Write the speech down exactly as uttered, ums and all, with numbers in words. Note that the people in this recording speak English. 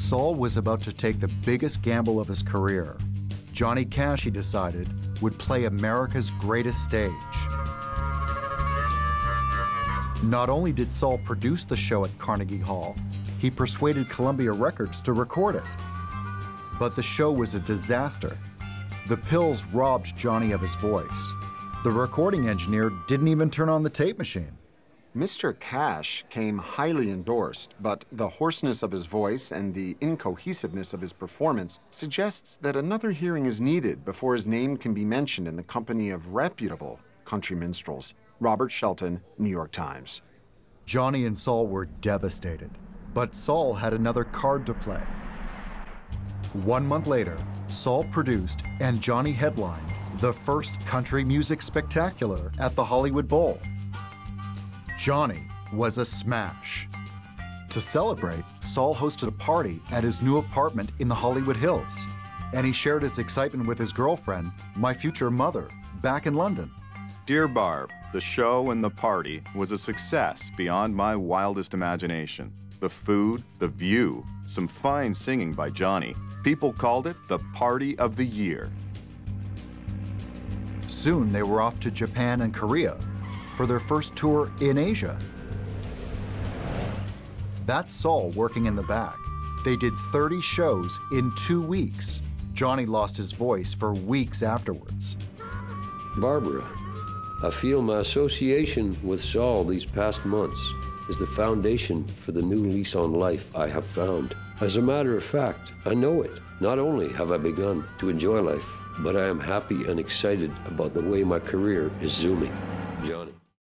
Saul was about to take the biggest gamble of his career. Johnny Cash, he decided, would play America's greatest stage. Not only did Saul produce the show at Carnegie Hall, he persuaded Columbia Records to record it. But the show was a disaster. The pills robbed Johnny of his voice. The recording engineer didn't even turn on the tape machine. Mister Cash came highly endorsed, but the hoarseness of his voice and the incohesiveness of his performance suggests that another hearing is needed before his name can be mentioned in the company of reputable country minstrels. Robert Shelton, New York Times. Johnny and Saul were devastated, but Saul had another card to play. One month later, Saul produced and Johnny headlined the first country music spectacular at the Hollywood Bowl. Johnny was a smash. To celebrate, Saul hosted a party at his new apartment in the Hollywood Hills, and he shared his excitement with his girlfriend, my future mother, back in London. Dear Barb, the show and the party was a success beyond my wildest imagination. The food, the view, some fine singing by Johnny. People called it the party of the year. Soon they were off to Japan and Korea for their first tour in Asia. That's Saul working in the back. They did thirty shows in two weeks. Johnny lost his voice for weeks afterwards. Barbara, I feel my association with Saul these past months is the foundation for the new lease on life I have found. As a matter of fact, I know it. Not only have I begun to enjoy life, but I am happy and excited about the way my career is zooming. Johnny.